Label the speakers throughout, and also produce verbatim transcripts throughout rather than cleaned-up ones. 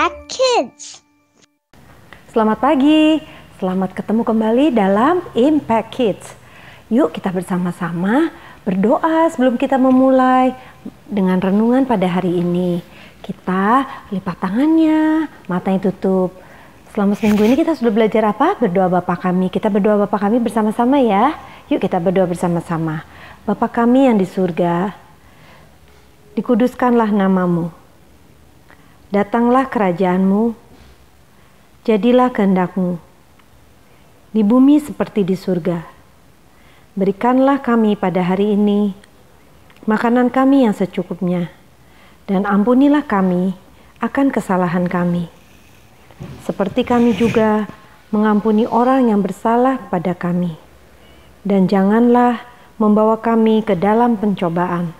Speaker 1: Impact Kids.
Speaker 2: Selamat pagi, selamat ketemu kembali dalam Impact Kids. Yuk kita bersama-sama berdoa sebelum kita memulai dengan renungan pada hari ini. Kita lipat tangannya, matanya tutup. Selama seminggu ini kita sudah belajar apa? Berdoa Bapa Kami. Kita berdoa Bapa Kami bersama-sama ya. Yuk kita berdoa bersama-sama. Bapa Kami yang di surga, dikuduskanlah namamu. Datanglah kerajaanmu, jadilah kehendakmu, di bumi seperti di surga. Berikanlah kami pada hari ini makanan kami yang secukupnya, dan ampunilah kami akan kesalahan kami, seperti kami juga mengampuni orang yang bersalah pada kami. Dan janganlah membawa kami ke dalam pencobaan,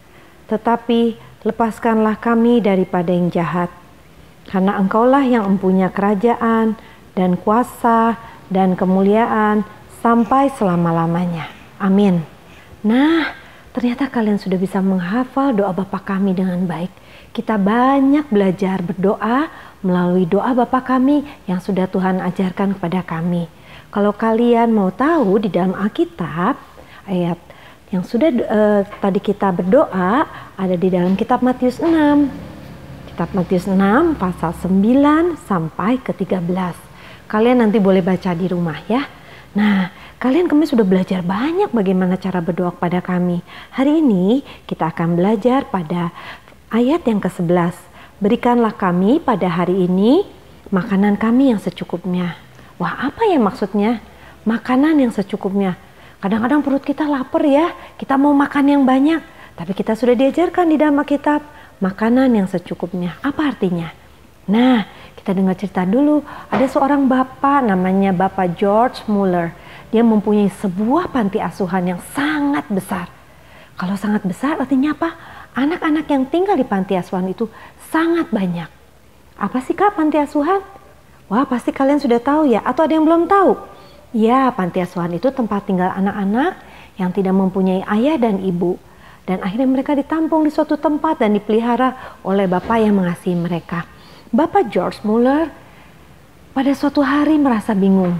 Speaker 2: tetapi lepaskanlah kami daripada yang jahat, karena Engkaulah yang mempunyai kerajaan dan kuasa dan kemuliaan sampai selama-lamanya. Amin. Nah, ternyata kalian sudah bisa menghafal doa Bapa Kami dengan baik. Kita banyak belajar berdoa melalui doa Bapa Kami yang sudah Tuhan ajarkan kepada kami. Kalau kalian mau tahu di dalam Alkitab, ayat yang sudah uh, tadi kita berdoa ada di dalam kitab Matius enam. Kitab Matius enam pasal sembilan sampai ke tiga belas. Kalian nanti boleh baca di rumah ya. Nah, kalian kemarin sudah belajar banyak bagaimana cara berdoa kepada kami. Hari ini kita akan belajar pada ayat yang ke sebelas. Berikanlah kami pada hari ini makanan kami yang secukupnya. Wah, apa ya maksudnya? Makanan yang secukupnya. Kadang-kadang perut kita lapar ya, kita mau makan yang banyak. Tapi kita sudah diajarkan di dalam Alkitab, makanan yang secukupnya. Apa artinya? Nah, kita dengar cerita dulu. Ada seorang bapak namanya Bapak George Muller. Dia mempunyai sebuah panti asuhan yang sangat besar. Kalau sangat besar artinya apa? Anak-anak yang tinggal di panti asuhan itu sangat banyak. Apa sih Kak panti asuhan? Wah, pasti kalian sudah tahu ya, atau ada yang belum tahu? Ya, panti asuhan itu tempat tinggal anak-anak yang tidak mempunyai ayah dan ibu. Dan akhirnya mereka ditampung di suatu tempat dan dipelihara oleh bapak yang mengasihi mereka. Bapak George Muller pada suatu hari merasa bingung.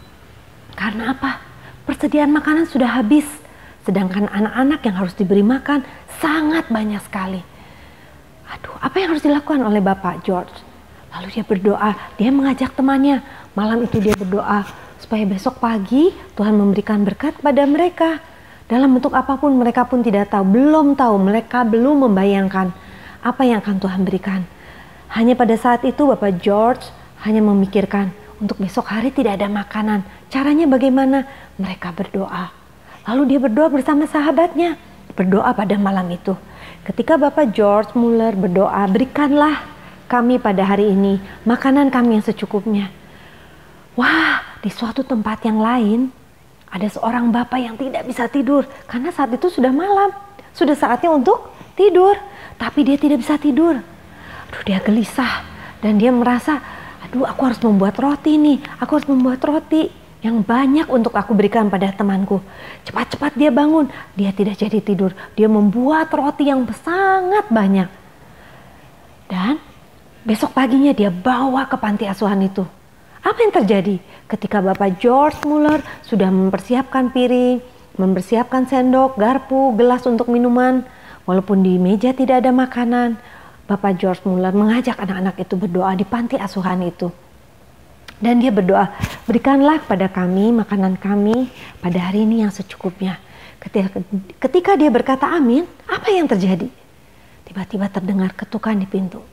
Speaker 2: Karena apa? Persediaan makanan sudah habis. Sedangkan anak-anak yang harus diberi makan sangat banyak sekali. Aduh, apa yang harus dilakukan oleh Bapak George? Lalu dia berdoa, dia mengajak temannya. Malam itu dia berdoa, supaya besok pagi Tuhan memberikan berkat kepada mereka. Dalam bentuk apapun mereka pun tidak tahu, belum tahu, mereka belum membayangkan apa yang akan Tuhan berikan. Hanya pada saat itu Bapak George hanya memikirkan untuk besok hari tidak ada makanan. Caranya bagaimana? Mereka berdoa. Lalu dia berdoa bersama sahabatnya, berdoa pada malam itu. Ketika Bapak George Muller berdoa, berikanlah kami pada hari ini makanan kami yang secukupnya. Wah, di suatu tempat yang lain ada seorang bapak yang tidak bisa tidur karena saat itu sudah malam, sudah saatnya untuk tidur, tapi dia tidak bisa tidur. Aduh, dia gelisah dan dia merasa, aduh aku harus membuat roti nih, aku harus membuat roti yang banyak untuk aku berikan pada temanku. Cepat-cepat dia bangun, dia tidak jadi tidur, dia membuat roti yang sangat banyak. Dan besok paginya dia bawa ke panti asuhan itu. Apa yang terjadi? Ketika Bapak George Muller sudah mempersiapkan piring, mempersiapkan sendok, garpu, gelas untuk minuman, walaupun di meja tidak ada makanan, Bapak George Muller mengajak anak-anak itu berdoa di panti asuhan itu. Dan dia berdoa, berikanlah kepada kami makanan kami pada hari ini yang secukupnya. Ketika, ketika dia berkata amin, apa yang terjadi? Tiba-tiba terdengar ketukan di pintu.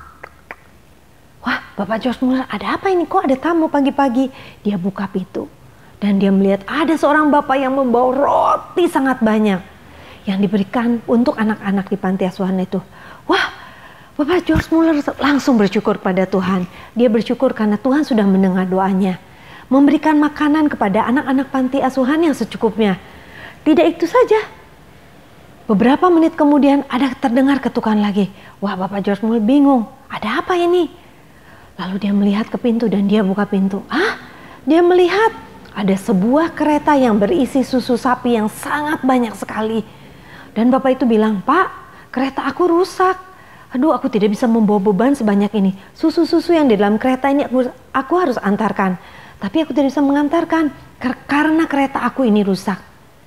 Speaker 2: Wah, Bapak George Muller, ada apa ini? Kok ada tamu pagi-pagi? Dia buka pintu dan dia melihat ada seorang bapak yang membawa roti sangat banyak yang diberikan untuk anak-anak di panti asuhan itu. Wah, Bapak George Muller langsung bersyukur kepada Tuhan. Dia bersyukur karena Tuhan sudah mendengar doanya, memberikan makanan kepada anak-anak panti asuhan yang secukupnya. Tidak itu saja. Beberapa menit kemudian ada terdengar ketukan lagi. Wah, Bapak George Muller bingung. Ada apa ini? Lalu dia melihat ke pintu dan dia buka pintu. Ah, dia melihat ada sebuah kereta yang berisi susu sapi yang sangat banyak sekali. Dan bapak itu bilang, Pak, kereta aku rusak. Aduh, aku tidak bisa membawa beban sebanyak ini. Susu-susu yang di dalam kereta ini aku, aku harus antarkan. Tapi aku tidak bisa mengantarkan karena kereta aku ini rusak.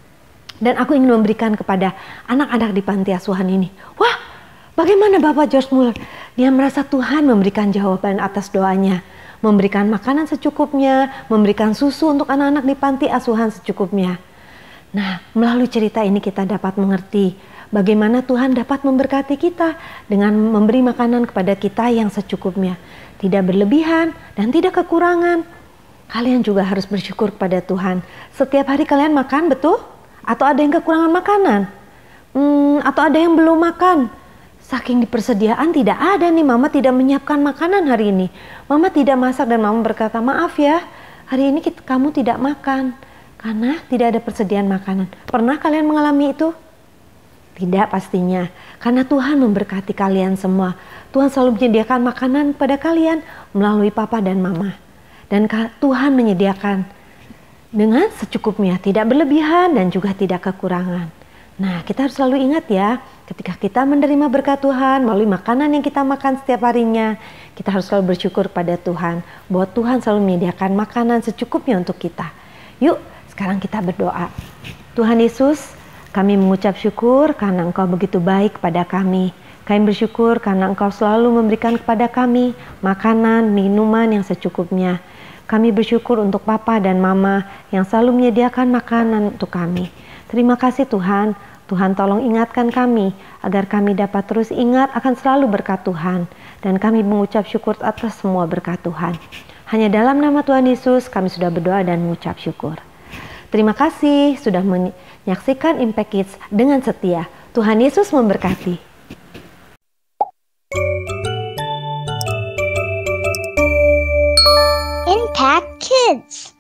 Speaker 2: Dan aku ingin memberikan kepada anak-anak di panti asuhan ini. Wah, bagaimana Bapak George Muller? Dia merasa Tuhan memberikan jawaban atas doanya. Memberikan makanan secukupnya, memberikan susu untuk anak-anak di panti asuhan secukupnya. Nah, melalui cerita ini kita dapat mengerti bagaimana Tuhan dapat memberkati kita dengan memberi makanan kepada kita yang secukupnya. Tidak berlebihan dan tidak kekurangan. Kalian juga harus bersyukur kepada Tuhan. Setiap hari kalian makan, betul? Atau ada yang kekurangan makanan? Hmm, atau ada yang belum makan? Saking di persediaan tidak ada nih, Mama tidak menyiapkan makanan hari ini. Mama tidak masak dan Mama berkata, maaf ya, hari ini kita, kamu tidak makan. Karena tidak ada persediaan makanan. Pernah kalian mengalami itu? Tidak pastinya. Karena Tuhan memberkati kalian semua. Tuhan selalu menyediakan makanan pada kalian melalui Papa dan Mama. Dan Tuhan menyediakan dengan secukupnya. Tidak berlebihan dan juga tidak kekurangan. Nah, kita harus selalu ingat ya. Ketika kita menerima berkat Tuhan melalui makanan yang kita makan setiap harinya. Kita harus selalu bersyukur pada Tuhan. Bahwa Tuhan selalu menyediakan makanan secukupnya untuk kita. Yuk. Sekarang kita berdoa. Tuhan Yesus, kami mengucap syukur karena Engkau begitu baik kepada kami. Kami bersyukur karena Engkau selalu memberikan kepada kami makanan, minuman yang secukupnya. Kami bersyukur untuk Papa dan Mama yang selalu menyediakan makanan untuk kami. Terima kasih Tuhan. Tuhan tolong ingatkan kami agar kami dapat terus ingat akan selalu berkat Tuhan. Dan kami mengucap syukur atas semua berkat Tuhan. Hanya dalam nama Tuhan Yesus kami sudah berdoa dan mengucap syukur. Terima kasih sudah menyaksikan Impact Kids dengan setia. Tuhan Yesus memberkati.
Speaker 1: Impact Kids.